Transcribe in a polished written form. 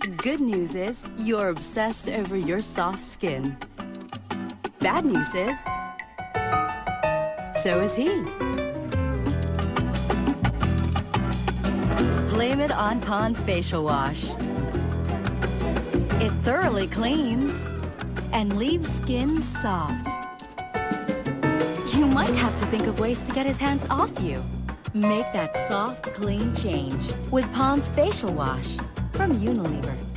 Good news is you're obsessed over your soft skin. Bad news is, so is he. Blame it on Pond's Facial Wash. It thoroughly cleans and leaves skin soft. You might have to think of ways to get his hands off you. Make that soft, clean change with Pond's Facial Wash from Unilever.